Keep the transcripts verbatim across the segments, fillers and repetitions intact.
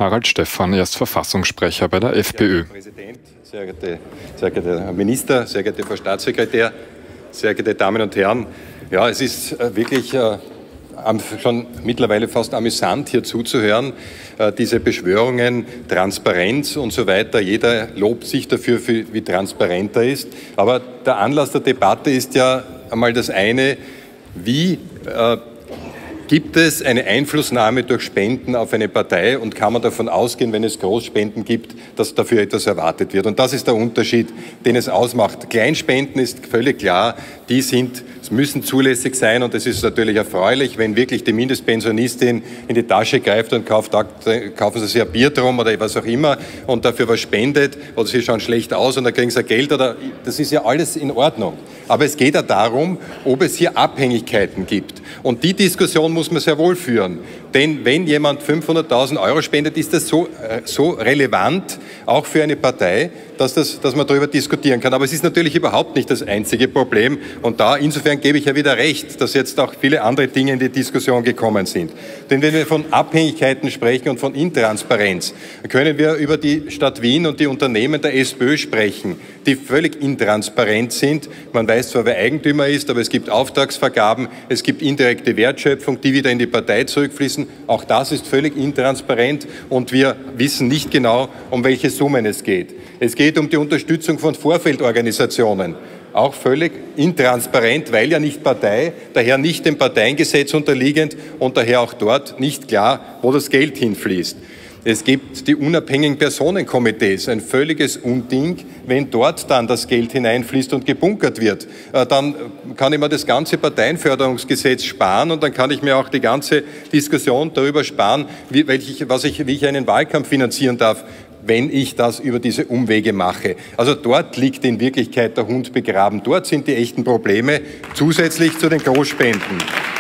Harald Stephan, er ist Verfassungssprecher bei der FPÖ. Herr Präsident, sehr geehrter sehr geehrte Herr Minister, sehr geehrte Frau Staatssekretär, sehr geehrte Damen und Herren. Ja, es ist wirklich äh, schon mittlerweile fast amüsant, hier zuzuhören, äh, diese Beschwörungen, Transparenz und so weiter. Jeder lobt sich dafür, wie transparent er ist. Aber der Anlass der Debatte ist ja einmal das eine, wie äh, gibt es eine Einflussnahme durch Spenden auf eine Partei und kann man davon ausgehen, wenn es Großspenden gibt, dass dafür etwas erwartet wird? Und das ist der Unterschied, den es ausmacht. Kleinspenden ist völlig klar, die sind, müssen zulässig sein und es ist natürlich erfreulich, wenn wirklich die Mindestpensionistin in die Tasche greift und kauft, kaufen sie sich ein Bier drum oder was auch immer und dafür was spendet oder sie schauen schlecht aus und dann kriegen sie Geld oder das ist ja alles in Ordnung. Aber es geht ja darum, ob es hier Abhängigkeiten gibt. Und die Diskussion muss man sehr wohl führen. Denn wenn jemand fünfhunderttausend Euro spendet, ist das so, äh, so relevant, auch für eine Partei, dass, das, dass man darüber diskutieren kann. Aber es ist natürlich überhaupt nicht das einzige Problem. Und da insofern gebe ich ja wieder recht, dass jetzt auch viele andere Dinge in die Diskussion gekommen sind. Denn wenn wir von Abhängigkeiten sprechen und von Intransparenz, können wir über die Stadt Wien und die Unternehmen der SPÖ sprechen, die völlig intransparent sind. Man weiß zwar, wer Eigentümer ist, aber es gibt Auftragsvergaben, es gibt indirekte Wertschöpfung, die wieder in die Partei zurückfließen. Auch das ist völlig intransparent und wir wissen nicht genau, um welche Summen es geht. Es geht um die Unterstützung von Vorfeldorganisationen. Auch völlig intransparent, weil ja nicht Partei, daher nicht dem Parteiengesetz unterliegend und daher auch dort nicht klar, wo das Geld hinfließt. Es gibt die unabhängigen Personenkomitees, ein völliges Unding. Wenn dort dann das Geld hineinfließt und gebunkert wird, dann kann ich mir das ganze Parteienförderungsgesetz sparen und dann kann ich mir auch die ganze Diskussion darüber sparen, wie, welch, was ich, wie ich einen Wahlkampf finanzieren darf, wenn ich das über diese Umwege mache. Also dort liegt in Wirklichkeit der Hund begraben. Dort sind die echten Probleme, zusätzlich zu den Großspenden.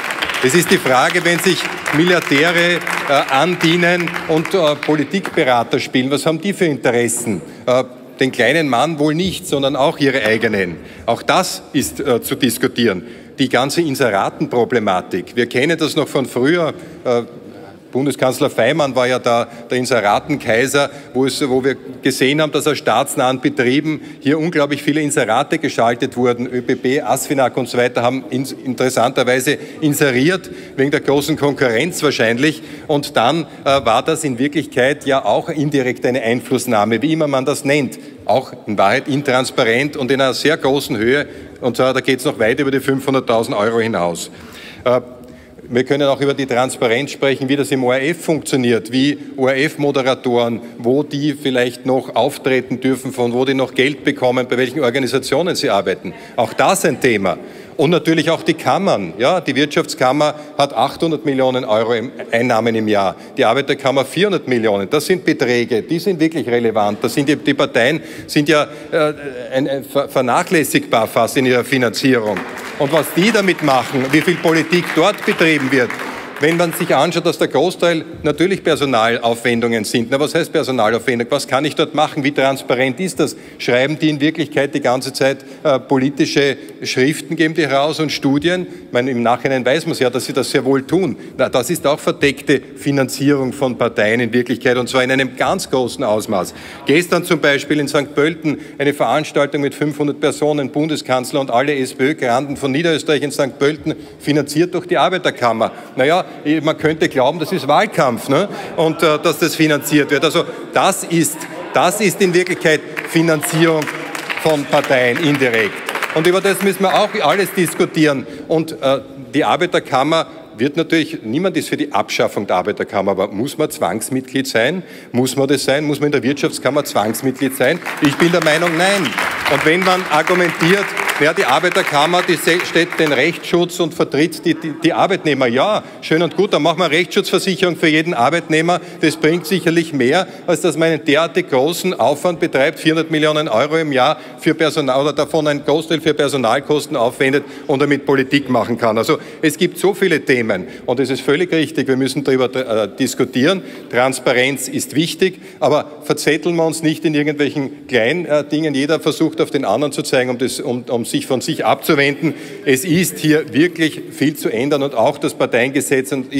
Es ist die Frage, wenn sich Milliardäre äh, andienen und äh, Politikberater spielen, was haben die für Interessen? Äh, den kleinen Mann wohl nicht, sondern auch ihre eigenen. Auch das ist äh, zu diskutieren. Die ganze Inseratenproblematik. Wir kennen das noch von früher. Äh, Bundeskanzler Faymann war ja da der Inseratenkaiser, wo, es, wo wir gesehen haben, dass aus staatsnahen Betrieben hier unglaublich viele Inserate geschaltet wurden. ÖBB, ASFINAG und so weiter haben ins, interessanterweise inseriert, wegen der großen Konkurrenz wahrscheinlich. Und dann äh, war das in Wirklichkeit ja auch indirekt eine Einflussnahme, wie immer man das nennt. Auch in Wahrheit intransparent und in einer sehr großen Höhe. Und zwar, da geht es noch weit über die fünfhunderttausend Euro hinaus. Äh, Wir können auch über die Transparenz sprechen, wie das im O R F funktioniert, wie O R F-Moderatoren, wo die vielleicht noch auftreten dürfen, von wo die noch Geld bekommen, bei welchen Organisationen sie arbeiten. Auch das ein Thema. Und natürlich auch die Kammern. Ja, die Wirtschaftskammer hat achthundert Millionen Euro Einnahmen im Jahr, die Arbeiterkammer vierhundert Millionen. Das sind Beträge, die sind wirklich relevant. Das sind die, die Parteien sind ja äh, ein, ein, vernachlässigbar fast in ihrer Finanzierung. Und was die damit machen, wie viel Politik dort betrieben wird, wenn man sich anschaut, dass der Großteil natürlich Personalaufwendungen sind. Na, was heißt Personalaufwendung? Was kann ich dort machen? Wie transparent ist das? Schreiben die in Wirklichkeit die ganze Zeit äh, politische Schriften, geben die heraus und Studien? Ich meine, im Nachhinein weiß man es ja, dass sie das sehr wohl tun. Na, das ist auch verdeckte Finanzierung von Parteien in Wirklichkeit und zwar in einem ganz großen Ausmaß. Gestern zum Beispiel in Sankt Pölten eine Veranstaltung mit fünfhundert Personen, Bundeskanzler und alle SPÖ-Granden von Niederösterreich in Sankt Pölten, finanziert durch die Arbeiterkammer. Naja, man könnte glauben, das ist Wahlkampf, ne? Und äh, dass das finanziert wird. Also das ist, das ist in Wirklichkeit Finanzierung von Parteien indirekt. Und über das müssen wir auch alles diskutieren. Und äh, die Arbeiterkammer wird natürlich, niemand ist für die Abschaffung der Arbeiterkammer, aber muss man Zwangsmitglied sein? Muss man das sein? Muss man in der Wirtschaftskammer Zwangsmitglied sein? Ich bin der Meinung, nein. Und wenn man argumentiert, ja, die Arbeiterkammer, die steht den Rechtsschutz und vertritt die, die, die Arbeitnehmer. Ja, schön und gut, dann machen wir eine Rechtsschutzversicherung für jeden Arbeitnehmer. Das bringt sicherlich mehr, als dass man einen derartig großen Aufwand betreibt, vierhundert Millionen Euro im Jahr für Personal oder davon einen Großteil für Personalkosten aufwendet und damit Politik machen kann. Also es gibt so viele Themen und es ist völlig richtig, wir müssen darüber äh, diskutieren. Transparenz ist wichtig, aber verzetteln wir uns nicht in irgendwelchen kleinen äh, Dingen. Jeder versucht auf den anderen zu zeigen, um, das, um, um sich von sich abzuwenden. Es ist hier wirklich viel zu ändern und auch das Parteiengesetz ist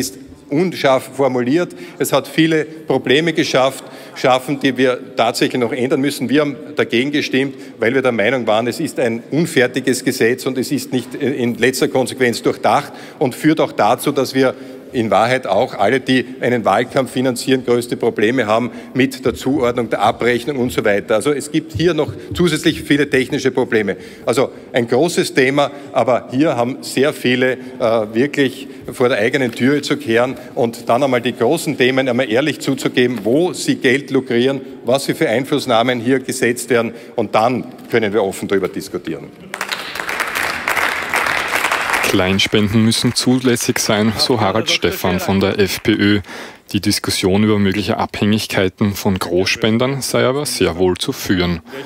unscharf formuliert. Es hat viele Probleme geschafft, schaffen, die wir tatsächlich noch ändern müssen. Wir haben dagegen gestimmt, weil wir der Meinung waren, es ist ein unfertiges Gesetz und es ist nicht in letzter Konsequenz durchdacht und führt auch dazu, dass wir in Wahrheit auch alle, die einen Wahlkampf finanzieren, größte Probleme haben mit der Zuordnung, der Abrechnung und so weiter. Also es gibt hier noch zusätzlich viele technische Probleme. Also ein großes Thema, aber hier haben sehr viele äh, wirklich vor der eigenen Tür zu kehren und dann einmal die großen Themen einmal ehrlich zuzugeben, wo sie Geld lukrieren, was sie für Einflussnahmen hier gesetzt werden und dann können wir offen darüber diskutieren. Kleinspenden müssen zulässig sein, so Harald Stephan von der FPÖ. Die Diskussion über mögliche Abhängigkeiten von Großspendern sei aber sehr wohl zu führen.